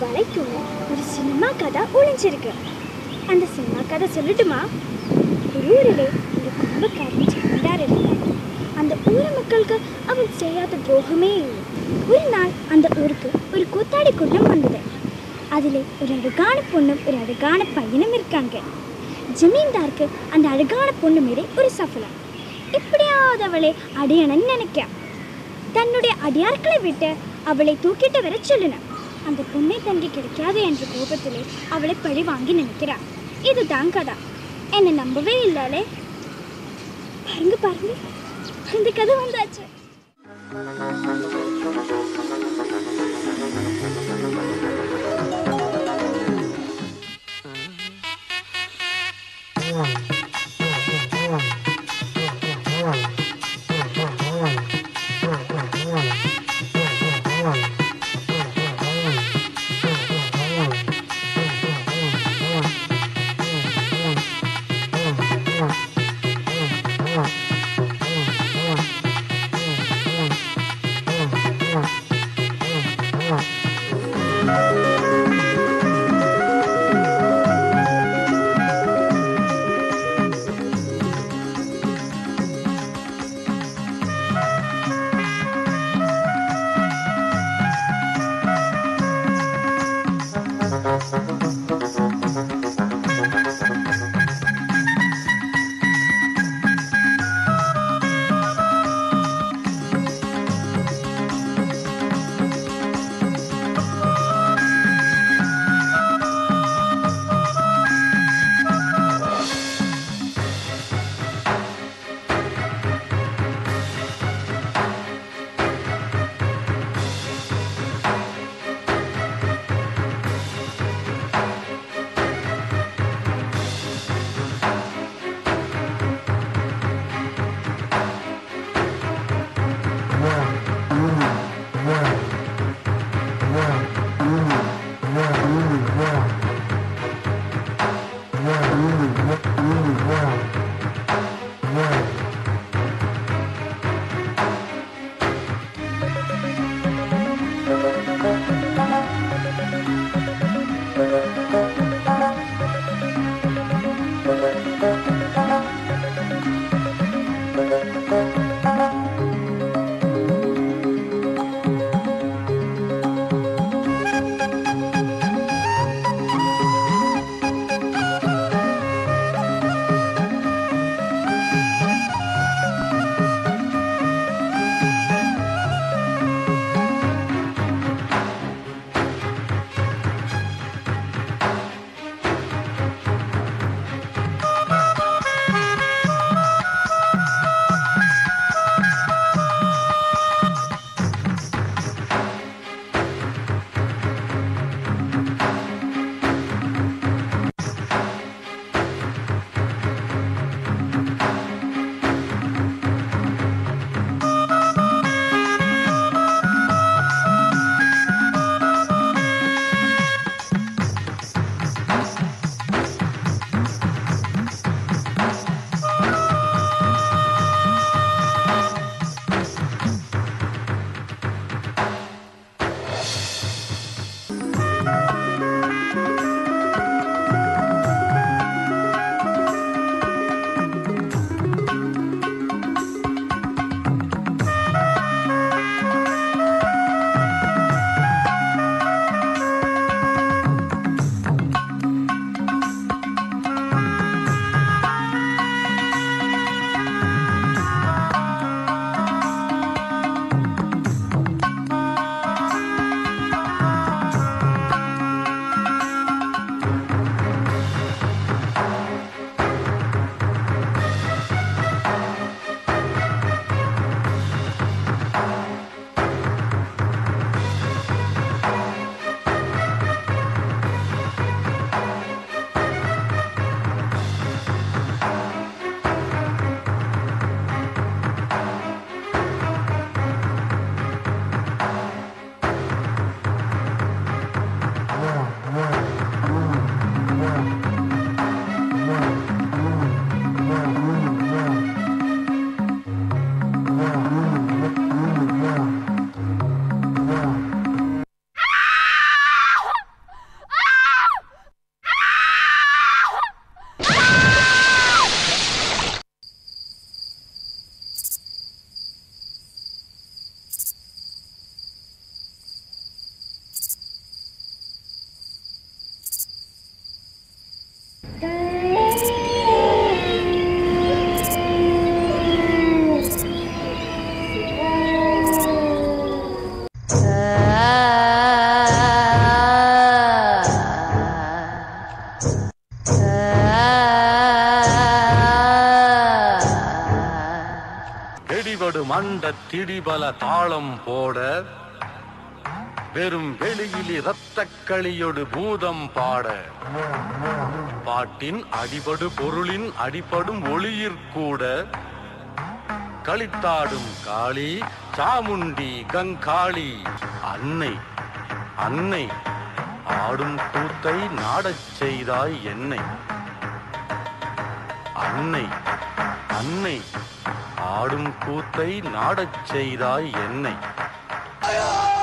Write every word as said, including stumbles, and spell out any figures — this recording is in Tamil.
வலைக்குள்ள ஒரு சினிமா கதை ஒளிஞ்சிருக்கு. அந்த சினிமா கதை சொல்லட்டுமா? ஒரு ஊரிலே ஒரு குடும்பக்காரன் ஜமீன்தார் இருந்தார். அந்த ஊர் மக்களுக்கு அவன் செய்யாத துரோகமே இல்லை. ஒரு நாள் அந்த ஊருக்கு ஒரு கூத்தாடி குடும்பம் வந்தது. அதில் ஒரு அழகான பொண்ணும் ஒரு அழகான பையனும் இருக்காங்க. ஜமீன்தாருக்கு அந்த அழகான பொண்ணு மீது ஒரு சஃபலம். எப்படியாவது அவளை அடையணும்னு நினைக்க தன்னுடைய அடியார்களை விட்டு அவளை தூக்கிட்டு வர சொல்லினான். அந்த பொண்ணை தங்கி கிடைக்காது என்ற கோபத்திலே அவளை பழி வாங்கி நினைக்கிறான். இதுதான் கதை. என்னை நம்பவே இல்லாலே. பாருங்க பாருங்க, இந்த கதை வந்தாச்சு. அடிபடு மண்ட திடிபல தாளம் போட வெறும் வெளியிலி இரத்தக்களியொடு பூதம் பாட பாட்டின் அடிபடு பொருளின் அடிபடும் ஒளியிற்கூட களித்தாடும் காளி சாமுண்டி கங்காளி அன்னை அன்னை ஆடும் கூத்தை நாடச் செய்தாய் என்னை அன்னை அன்னை ஆடும் கூத்தை நாடச் செய்தாய் என்னை.